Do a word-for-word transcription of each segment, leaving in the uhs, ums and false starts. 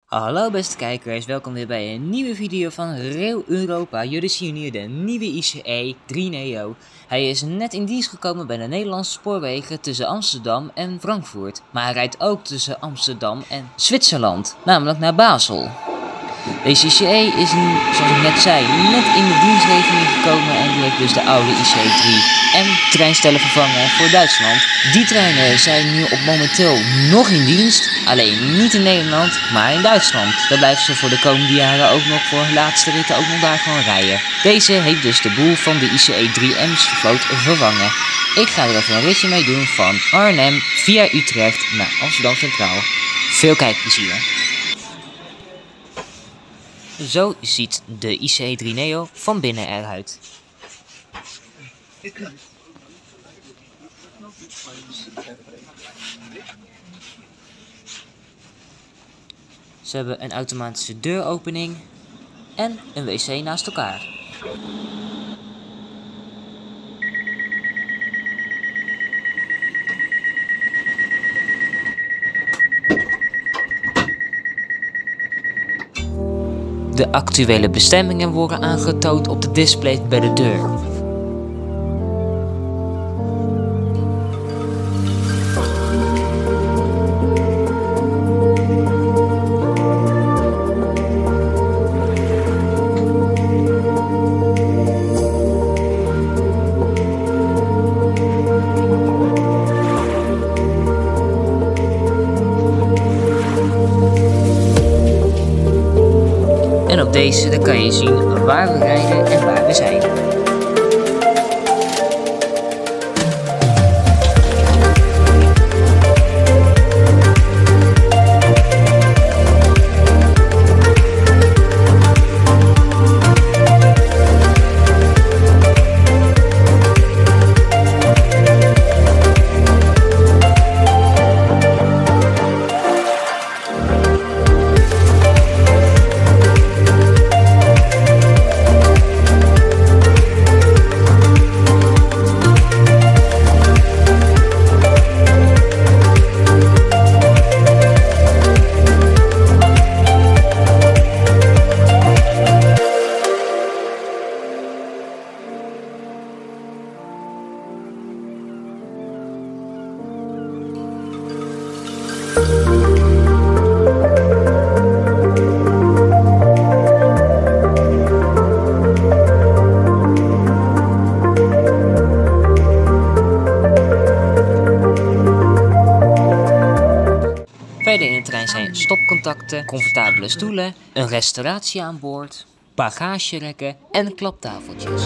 Hallo beste kijkers, welkom weer bij een nieuwe video van Rail Europa. Jullie zien hier de nieuwe I C E drie Neo. Hij is net in dienst gekomen bij de Nederlandse spoorwegen tussen Amsterdam en Frankfurt. Maar hij rijdt ook tussen Amsterdam en Zwitserland, namelijk naar Basel. Deze I C E is, zoals ik net zei, net in de dienstregeling gekomen en die heeft dus de oude I C E drie M treinstellen vervangen voor Duitsland. Die treinen zijn nu op momenteel nog in dienst, alleen niet in Nederland, maar in Duitsland. Daar blijven ze voor de komende jaren ook nog voor laatste ritten ook nog daar gewoon rijden. Deze heeft dus de boel van de I C E drie M's vloot vervangen. Ik ga er even een ritje mee doen van Arnhem via Utrecht naar Amsterdam Centraal. Veel kijkplezier. Zo ziet de I C E drie Neo van binnen eruit. Ze hebben een automatische deuropening en een wc naast elkaar. De actuele bestemmingen worden aangetoond op de display bij de deur. En op deze dan kan je zien waar we rijden en waar we zijn. Verder in de trein zijn stopcontacten, comfortabele stoelen, een restauratie aan boord, bagagerekken en klaptafeltjes.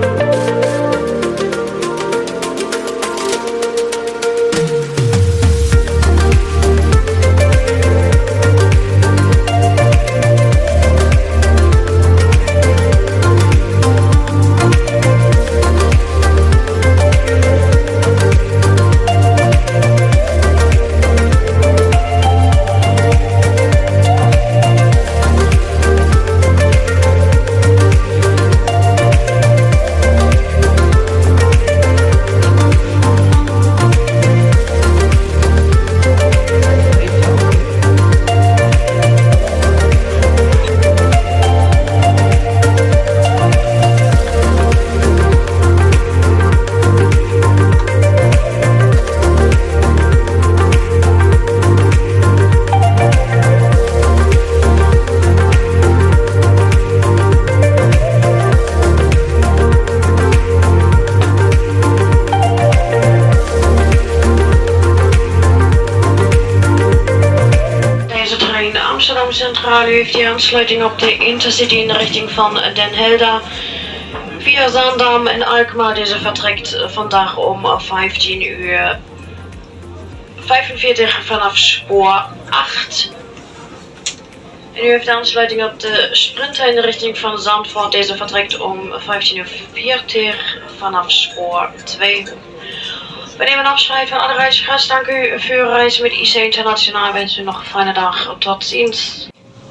Amsterdam Centraal heeft die aansluiting op de Intercity in de richting van Den Helder via Zaandam en Alkmaar. Deze vertrekt vandaag om vijftien uur vijfenveertig vanaf spoor acht. En u heeft de aansluiting op de Sprinter in de richting van Zandvoort. Deze vertrekt om vijftien uur veertig vanaf spoor twee. We nemen afscheid van alle reizigers. Dank u voor uw reis met I C E Internationaal. Ik wens u nog een fijne dag. Tot ziens.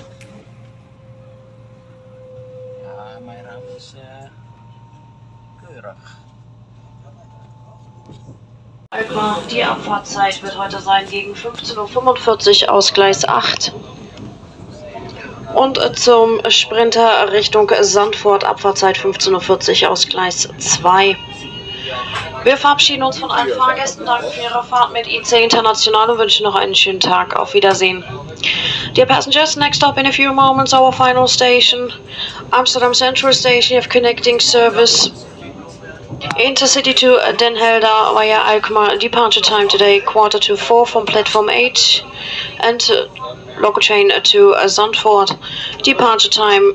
Ja, mijn raam is uh, keurig. Die Abfahrtzeit wird heute sein gegen fünfzehn Uhr fünfundvierzig aus Gleis acht. Und zum Sprinter Richtung Sandford, Abfahrtzeit fünfzehn Uhr vierzig aus Gleis zwei. Wir verabschieden uns von allen Fahrgästen, danken für Ihre Fahrt mit I C International und wünschen noch einen schönen Tag. Auf Wiedersehen. Dear passengers, next up in a few moments our final station, Amsterdam Central Station. You have connecting service Intercity to Den Helder via Alkmaar. Departure time today quarter to four from platform eight, and uh, local train to uh, Zandvoort. Departure time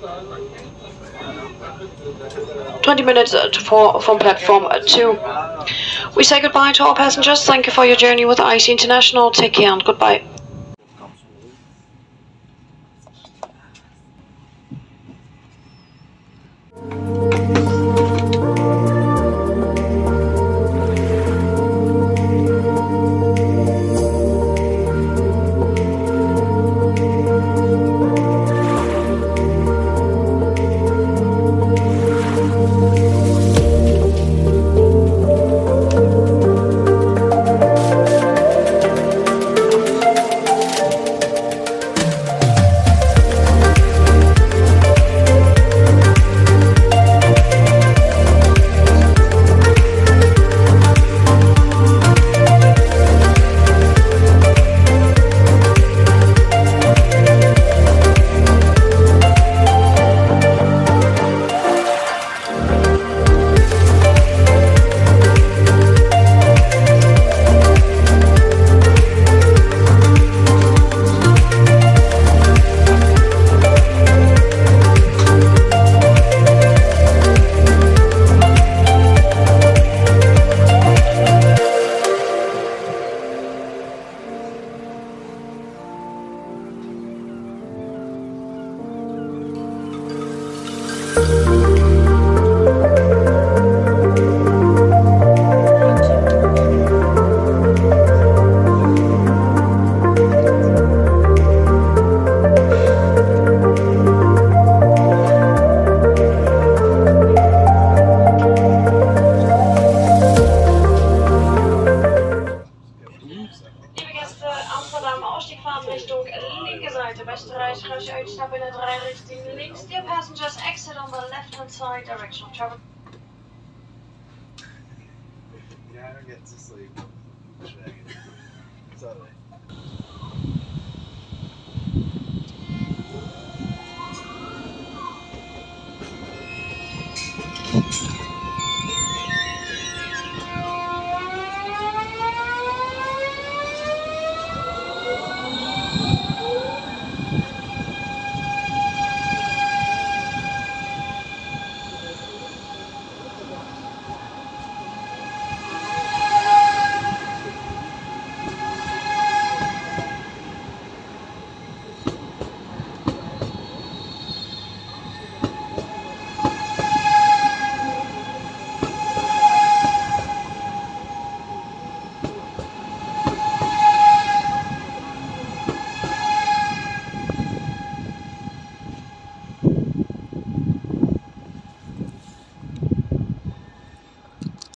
twenty minutes to four from platform two. We say goodbye to all passengers. Thank you for your journey with I C International. Take care and goodbye. Uitstappen in het rijrichting links. Dear passengers, exit on the left-hand side, direction of travel. Yeah, I don't get to sleep. Sorry.